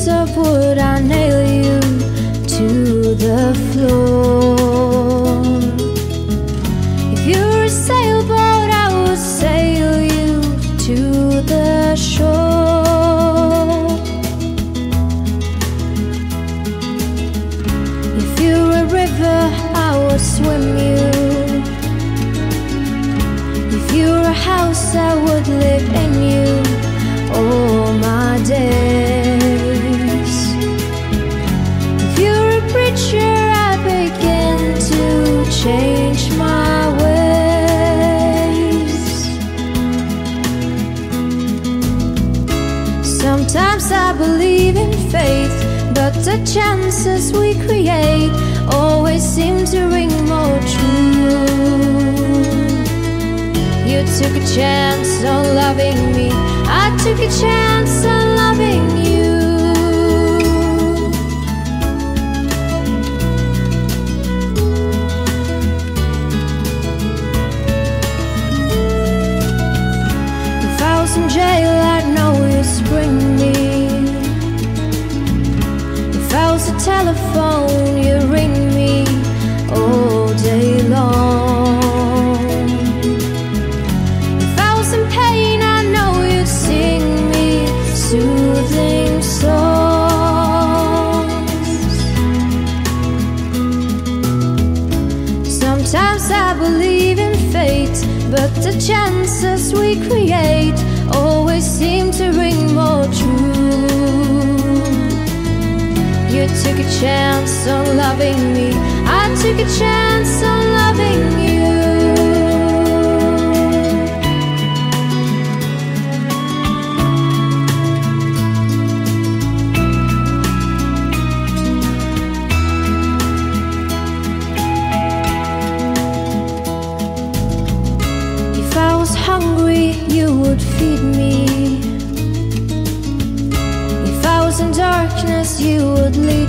piece of wood, I nail you to the floor. If you were a sailboat, I would sail you to the shore. If you were a river, I would swim you. If you were a house, I would live in you all my days. If you were a preacher, I begin to change my ways. Sometimes I believe in faith, but the chances we create always seem to ring more true. You took a chance on loving me, I took a chance on loving you. If I was in jail, I'd know you'd bring me. If I was a telephone, you'd ring me all day long. Soothing songs. Sometimes I believe in fate, but the chances we create always seem to ring more true. You took a chance on loving me, I took a chance on loving you. Hungry, you would feed me. If I was in darkness, you would lead